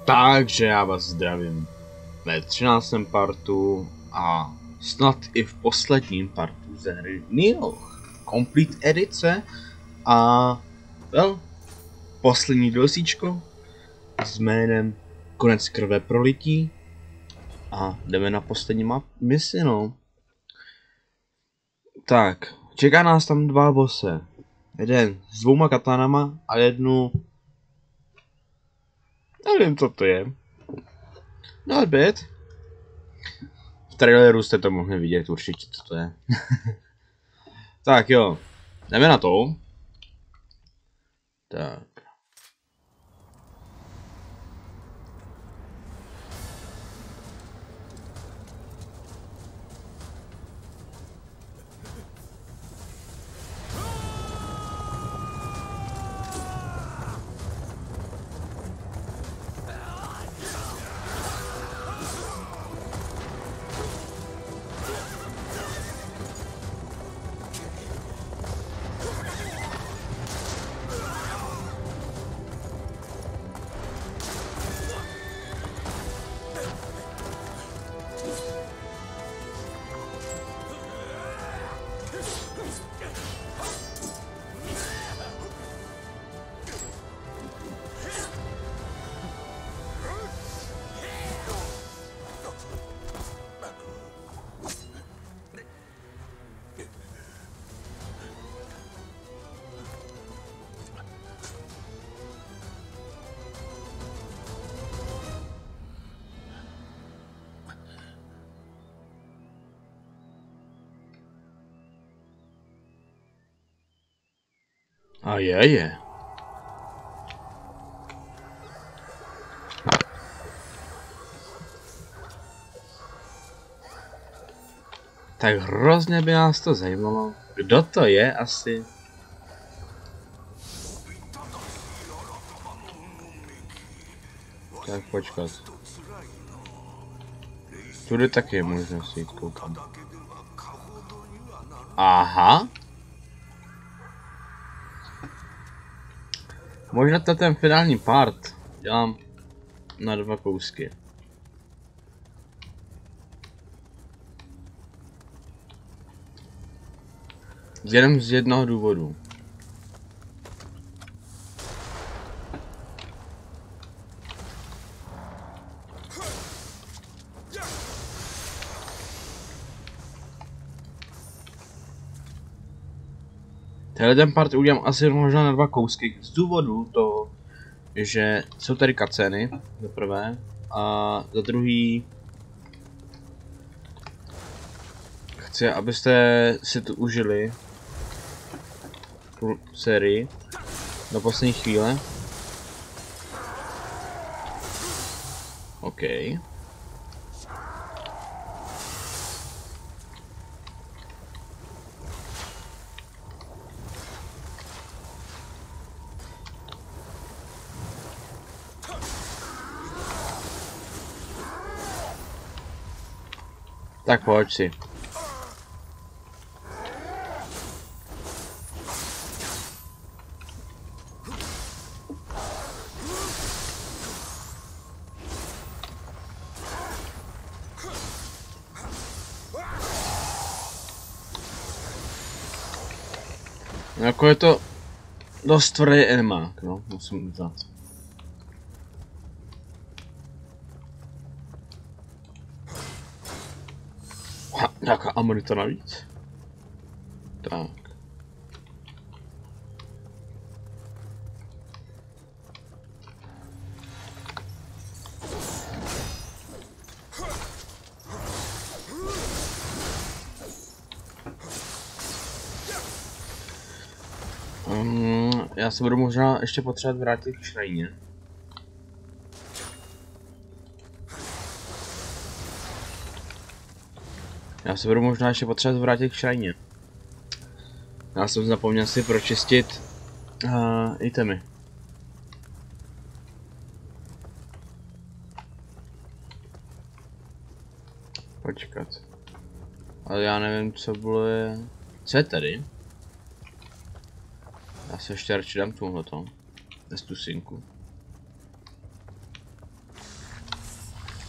Takže já vás zdravím ve 13. partu a snad i v posledním partu ze hry Nioh Complete edice a poslední dosíčko s jménem Konec krve prolití a jdeme na poslední misi, no. Tak, čeká nás tam dva bose. Jeden s 2 katanama a jednu... Nevím, co to je. Not bad. V traileru jste to mohli vidět určitě, co to je. Tak jo, jdeme na to. Tak. A je. Tak hrozně by nás to zajímalo, kdo to je asi. Tak počkat. Tudy taky je možnost jít koukám. Aha. Možná ten finální part dělám na 2 kousky. Jenom z jednoho důvodu. Ten part udělám asi možná na 2 kousky z důvodu toho, že jsou tady cutscény za prvé a za druhý chci, abyste si tu užili tu sérii do poslední chvíle. OK. Tak pojď si. Jako je to dost tvrdý animák, no, musím uznat. Nějaká amunita navíc. Tak. Já se budu možná ještě potřebovat vrátit k šrajně. Já jsem zapomněl si pročistit itemy. Počkat. Ale já nevím, co bylo je... Co je tady? Já se ještě radši dám tohleto. Tu sinku.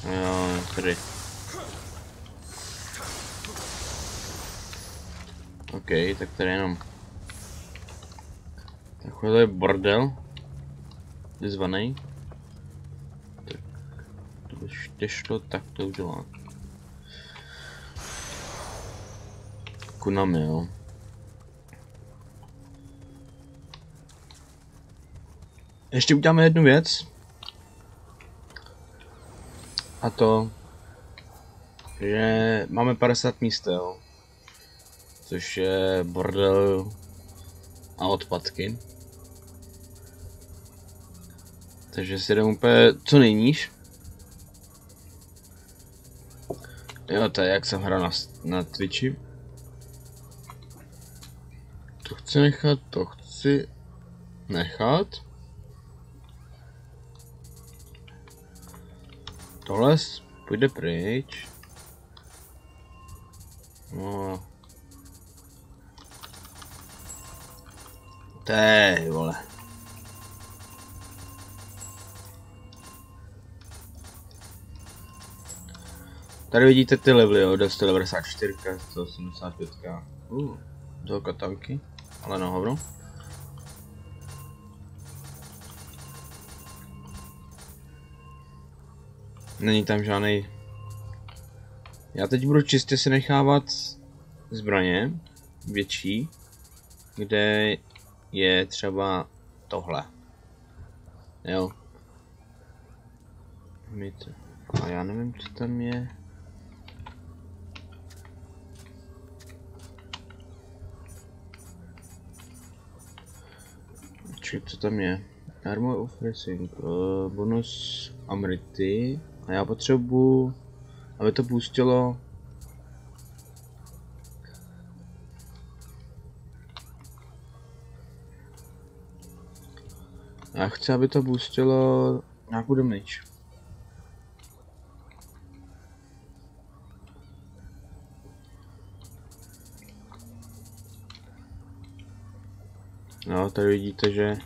Jo, tady. OK, tak tady jenom. Takový je bordel. Zvaný. Tak. Když to takto udělat. Kunami, jo. Ještě uděláme jednu věc. A to, že máme 50 míst, jo. Což je bordel a odpadky. Takže si jdem úplně co nejníž. Jo, to je jak jsem hrál na Twitchi. To chci nechat. Tohle půjde pryč. No. Tej, vole. Tady vidíte ty levely, jo, 194, 185. Do katanky, ale na hovno. Není tam žádný. Já teď budu čistě si nechávat zbraně větší, kde je třeba tohle. Jo. A já nevím, co tam je. Co tam je? Armor of Racing, bonus Amrity. A já potřebuji, aby to pustilo. Já chci, aby to pustilo nějakou damage. No, tady vidíte, že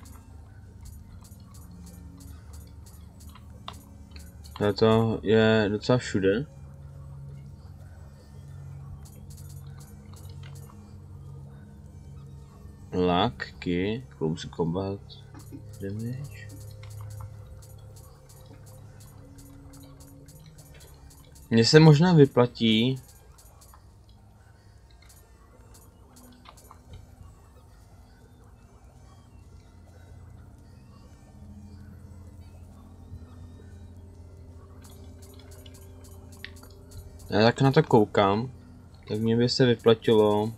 to je docela všude. Luck, key, close combat, damage. Mně se možná vyplatí já tak na to koukám, tak mě by se vyplatilo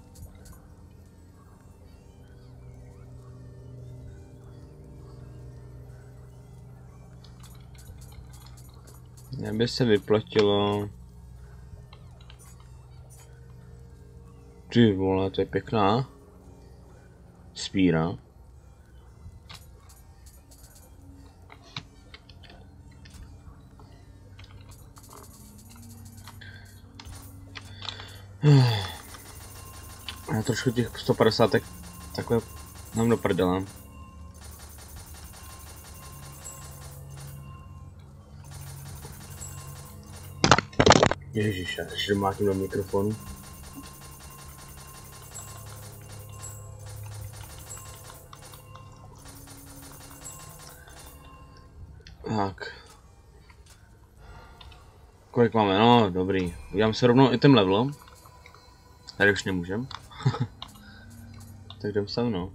ty vole, to je pěkná spíra. Já trošku těch 150 takhle nám do prdela. Ježiš, já se mlátím do mikrofonu. Tak. Kolik máme? No, dobrý. Udělám se rovnou i ten level. Tady už nemůžem. Tak jdem se mnou.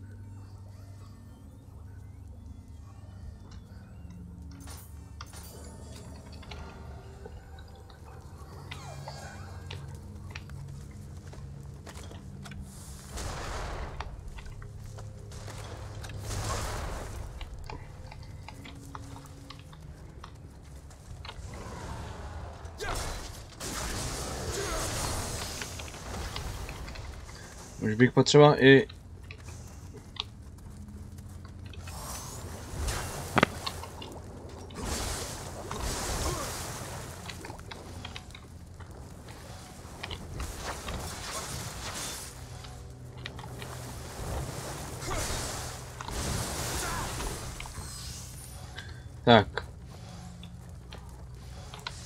Už bych potřeboval i... Tak.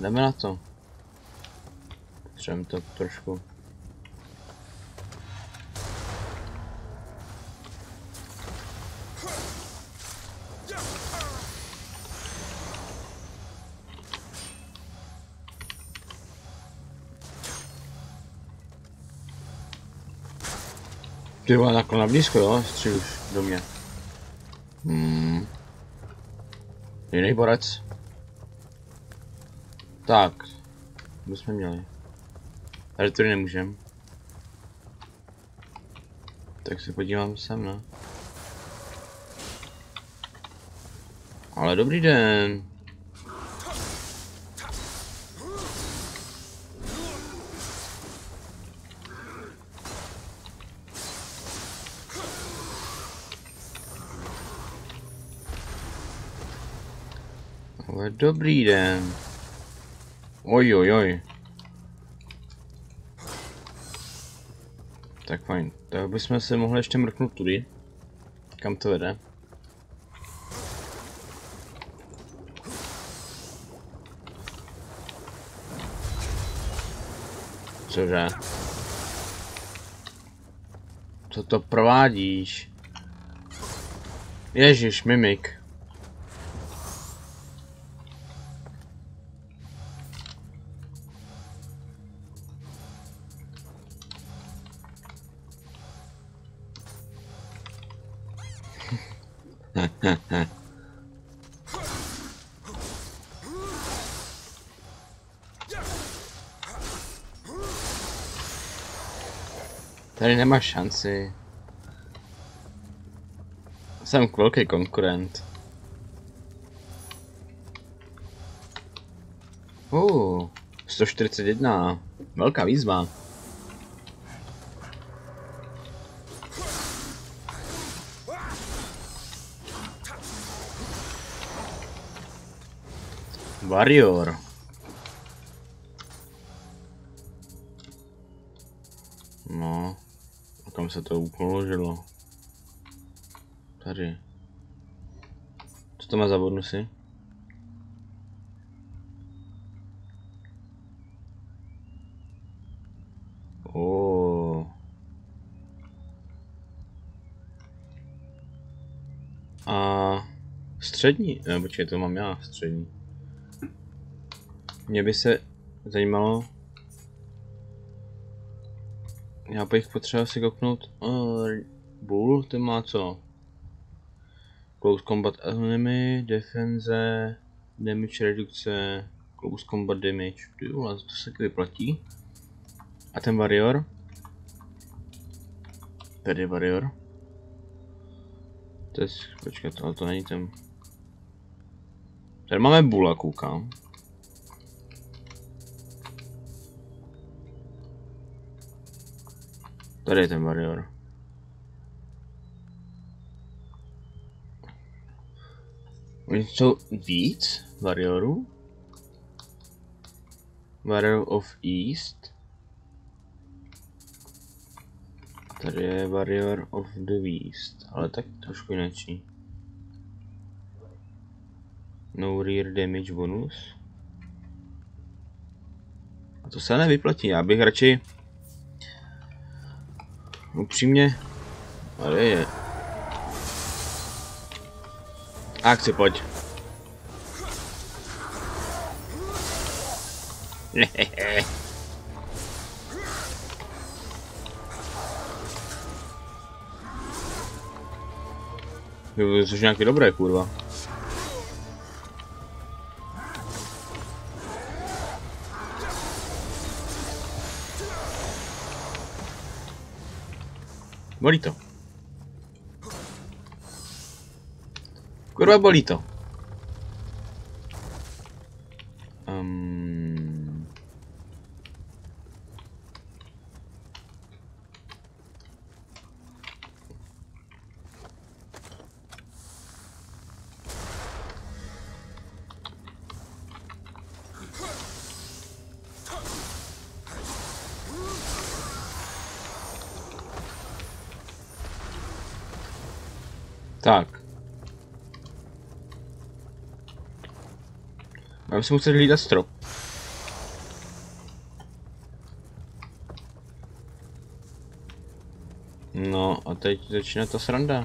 jdeme na to. Potřebujeme to trošku. Ty vole, takhle na blízko, jo? Střílíš do mě. Jiný borec. Tak. Co jsme měli? Tady tady nemůžem. Tak se podívám sem, no. Ale dobrý den. Ale dobrý den. Oj, oj, oj. Tak fajn. Tak bychom se mohli ještě mrknout tudy. Kam to vede? Cože? Co to provádíš? Ježiš, mimik. Tady nemáš šanci. Jsem velký konkurent. 141. Velká výzva. Warrior. No, a kam se to položilo? Tady. Co to má za bonusy? A střední? Ne, počkej, to mám já, střední. Mě by se zajímalo. Já bych potřeboval si kouknout. Bull, ten má co? Close combat enemy, defense, damage redukce, close combat damage. Ty vole, to se vyplatí. A ten warrior? Tady warrior. To je, počkat, ale to není ten. Tady máme Bulla, koukám. Tady je ten warrior. Oni jsou víc warriorů? Warrior of East. Tady je Warrior of the West, ale tak trošku jináčí. No rear damage bonus. A to se nevyplatí, já bych radši upřímně. Tady je. Akci, pojď. Což nějaký dobré, kurva. Bolí to. Kurva, bolí to. Tak. Já bych si musel hlídat strop. No a teď začíná ta sranda.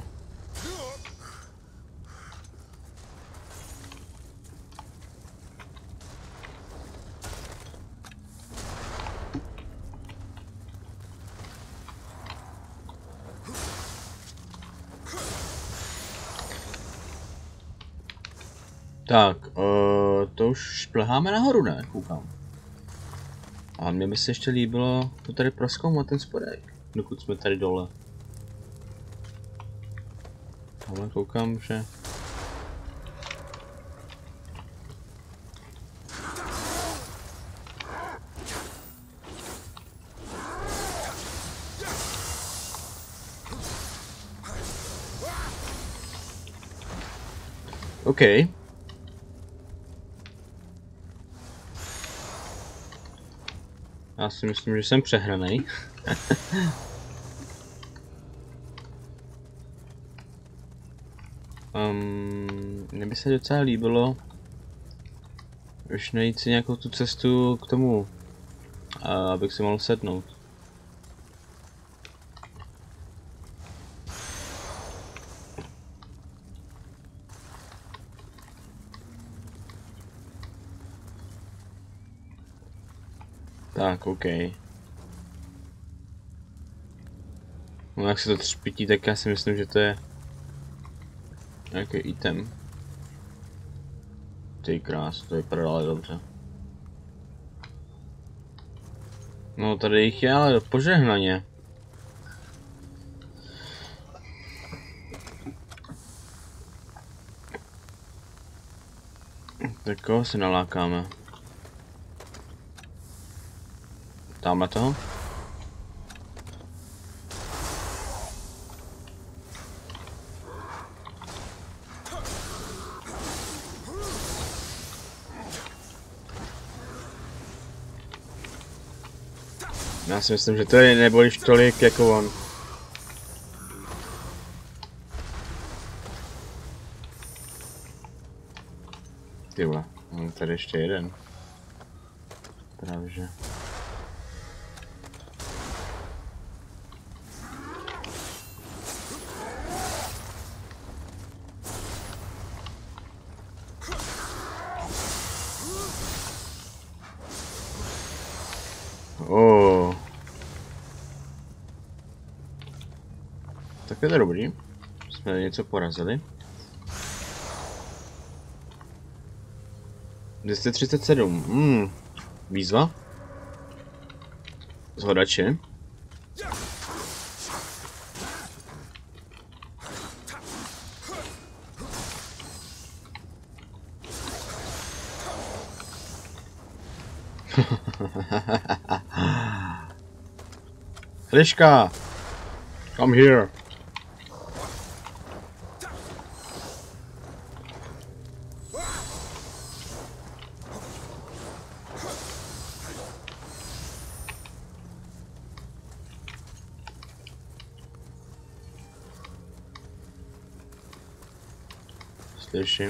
Tak, to už šplháme nahoru, ne? Koukám. A mně by se ještě líbilo to tady prozkoumat ten spodek, dokud jsme tady dole. Ale koukám, že... OK. Já si myslím, že jsem přehranej. Mně by se docela líbilo už najít si nějakou tu cestu k tomu, abych si mohl sednout. Tak, OK. No jak se to třpití, tak já si myslím, že to je nějaký item. Ty krás, to vypadá ale dobře. No tady jich je ale požehnaně. Tak koho si nalákáme? Dáme toho? Já si myslím, že to je neboliš tolik jako on. Ty vole, mám tady ještě jeden. Právě že. Tak je to dobrý. Jsme něco porazili. 237. Výzva. Zhodače. Liška! Come here! Slyším.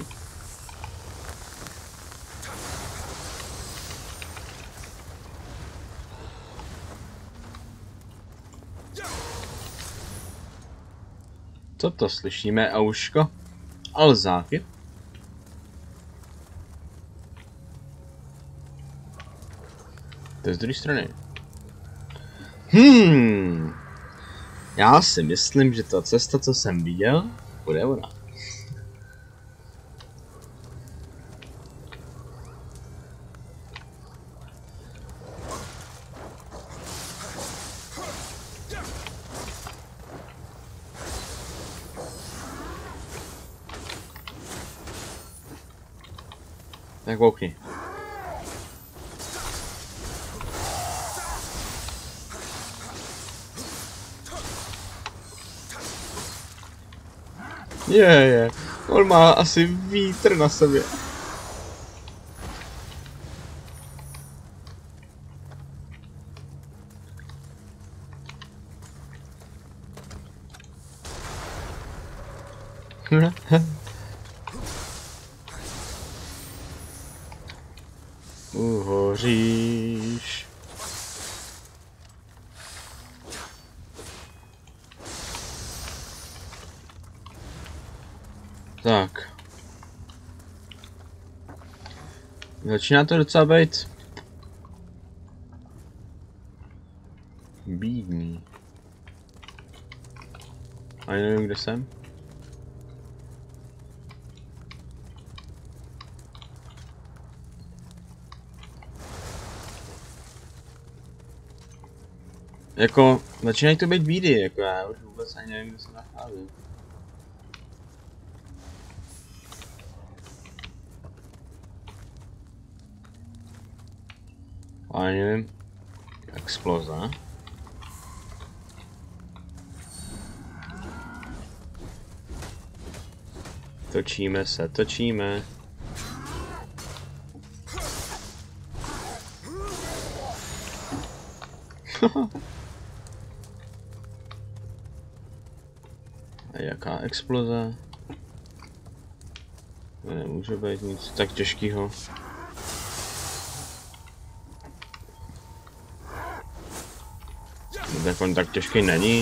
Co to slyšíme, Auško? Alzáky? To je z druhé strany. Já si myslím, že ta cesta, co jsem viděl, bude ona. Tak koukni. Je. On má asi vítr na sobě. Uhoříš. Tak. Začíná to docela být bídný. Ani nevím, kde jsem. Jako, začínají to být bídy, jako já už vůbec ani nevím, kde se nacházím. Ale nevím. Exploze. Točíme se, točíme. A jaká exploze? To nemůže být nic tak těžkého. Tak on tak těžký není.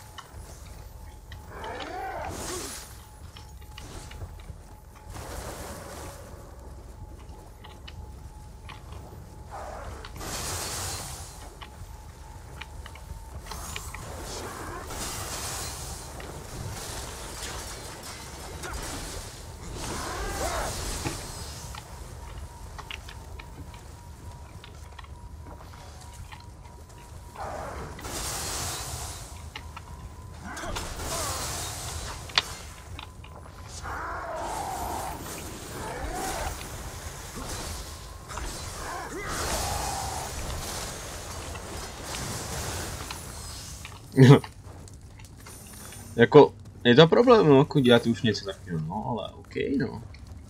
Jako, je to problém, no, jako dělat už něco takového, no, ale OK, no.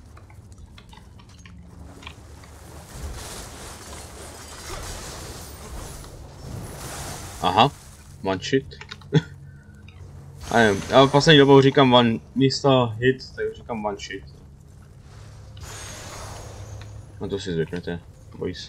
Aha, one shit. A nevím, já v poslední dobou říkám one, místo hit, tak říkám one shit. No to si zvyknete, boys.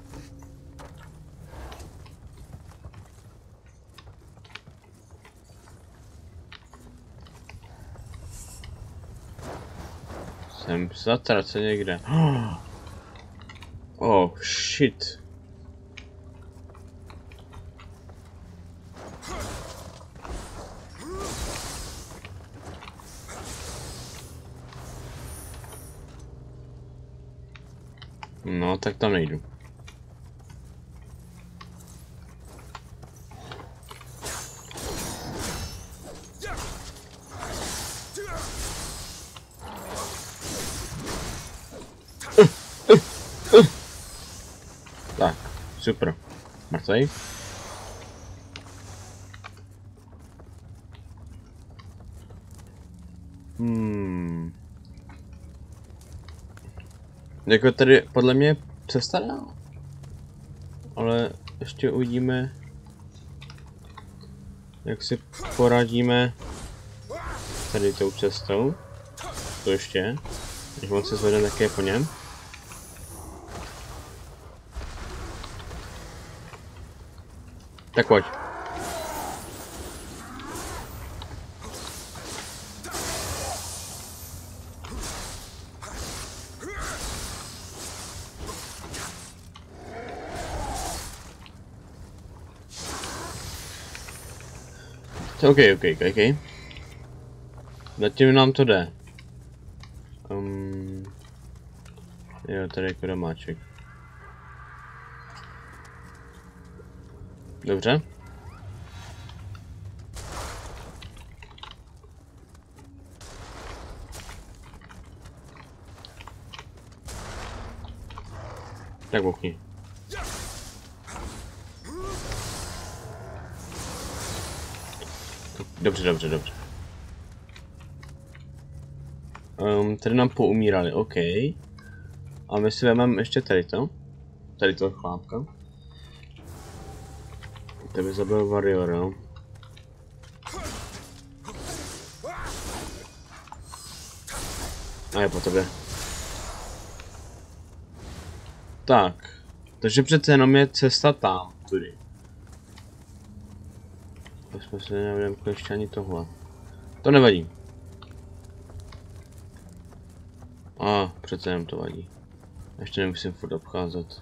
Jsem zatracen někde. Oh shit. No, tak tam nejdu. Tak, super. Mrtvej. Jako tady podle mě cesta dál. Ale ještě uvidíme, jak si poradíme tady tou cestou. To ještě, když on se zvedne také po něm. Tak pojď. OK. Zatím nám to jde. Jo, tady jako domáček. Dobře. Tak bouchni. Dobře. Tady nám poumírali, OK. A my si vezmeme ještě tady to chlápka. To by zabil Warriora. A je po tobě. Tak. Takže přece jenom je cesta tam, tudy. Tak jsme se nevím ještě ani tohle. To nevadí. Přece jen to vadí. Ještě nemusím furt obcházet.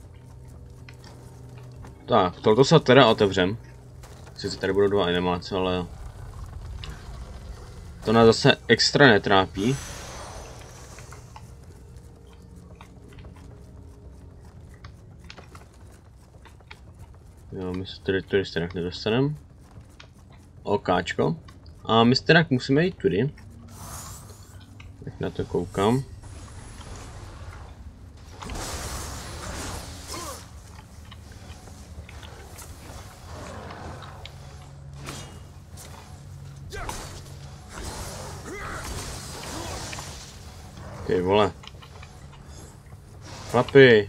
Tak, tohoto se teda otevřem. Sice tady budou 2 animace, ale... To nás zase extra netrápí. Jo, my se tady jinak nedostaneme. Okáčko. A my se jinak musíme jít tudy. Tak na to koukám. Ty vole. Chlapi.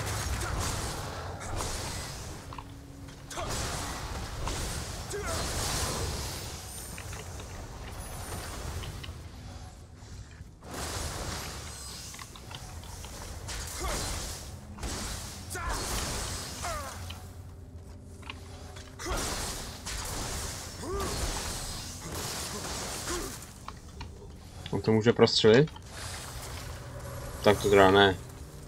On to může prostřelit? Tak to teda ne.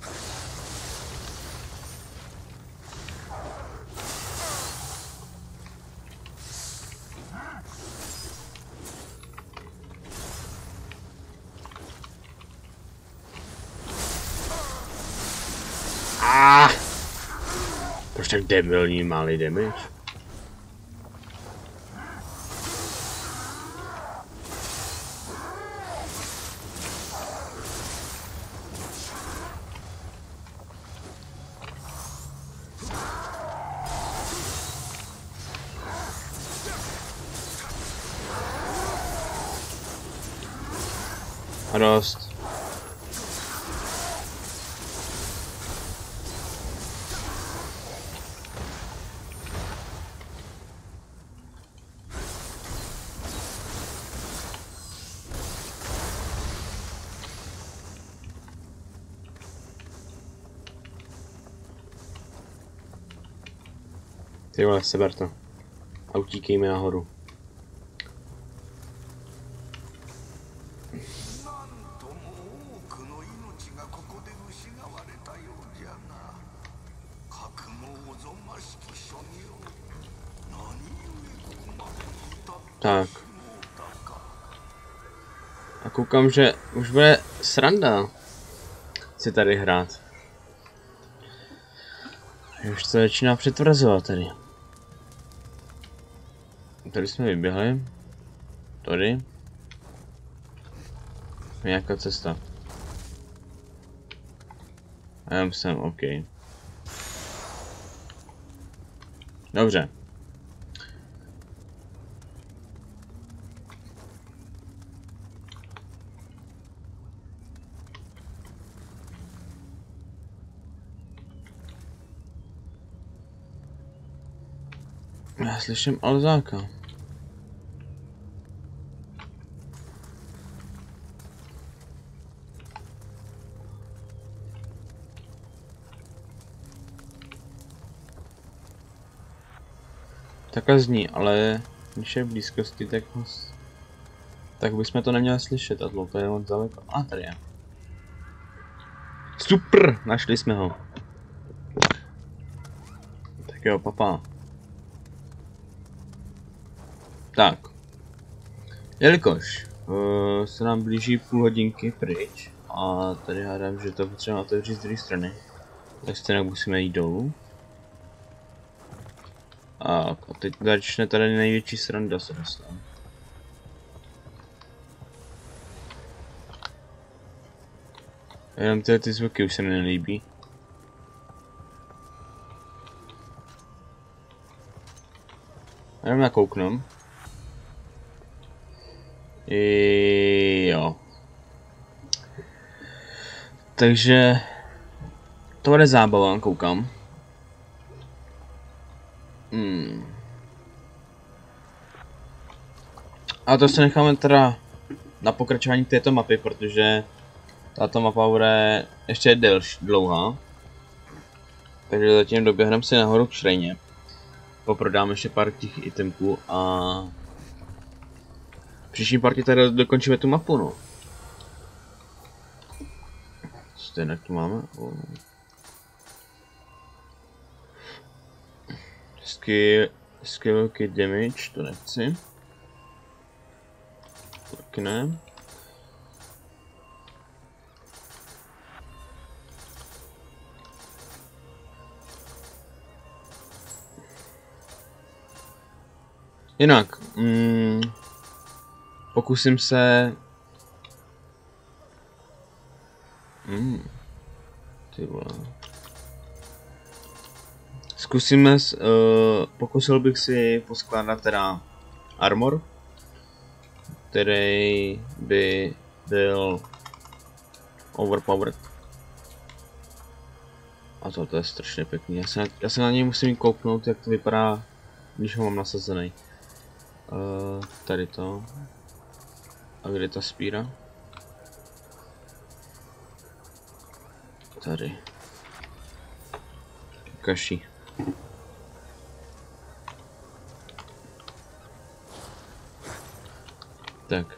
Proč tak debilní malý damage? A dost. Ty vole, seber to. A utíkejme nahoru. Tak. A koukám, že už bude sranda si tady hrát. Už to začíná přitvrzovat tady. Tady jsme vyběhli. Tady. Nějaká cesta. A já jsem OK. Dobře. Já slyším Alzáka. Takhle zní, ale když je v blízkosti, tak bychom to neměli slyšet a to je moc daleko. A tady je. Super, našli jsme ho. Tak jo, papa. Tak. Jelikož se nám blíží půl hodinky pryč a tady hádám, že to potřebujeme otevřít z druhé strany, tak stejně musíme jít dolů. A teď začne tady největší sranda, se dostávám. Jenom ty zvuky už se mi nelíbí. Jenom nakouknu. Jo. Takže to bude zábava, koukám. A to se necháme teda na pokračování této mapy, protože tato mapa bude ještě dlouhá. Takže zatím doběhneme si nahoru k šrejně. Poprodáme ještě pár těch itemků a v příští partii tady dokončíme tu mapu, no. Co to jinak tu máme? Skill kit damage, to nechci. Taky ne. Jinak, pokusím se... Ty vole. Zkusíme, pokusil bych si poskládat teda armor, který by byl overpowered. A to je strašně pěkný. Já se na něj musím kouknout, jak to vypadá, když ho mám nasazený. Tady to. A kde je ta spíra? Tady. Kaší. Tak.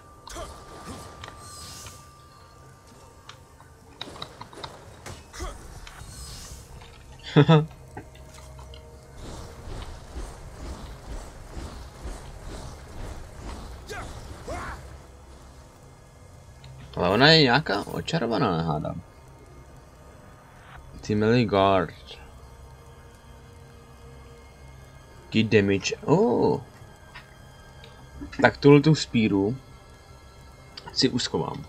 Ale ona je nějaká očarovaná, hádám. Timely guard. Key damage. Tak tu spíru si uschovám.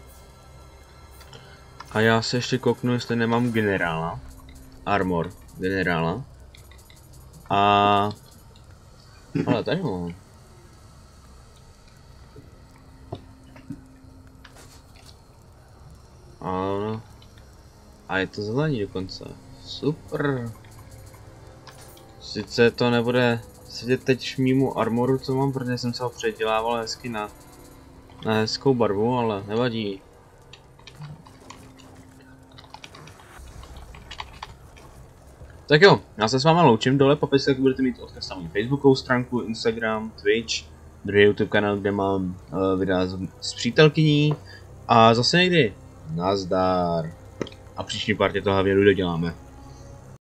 A já se ještě kouknu, jestli nemám generála. Armor generála. Ale tady ho mám. A je to zelený dokonce. Super. Sice to nebude sedět teď mýmu armoru, co mám, protože jsem se ho předělával hezky na hezkou barvu, ale nevadí. Tak jo, já se s váma loučím, dole popisku, jak budete mít odkaz na mou Facebookovou stránku, Instagram, Twitch, druhý YouTube kanál, kde mám videa s přítelkyní a zase někdy. Nazdar. A příští partě to hlavně doděláme.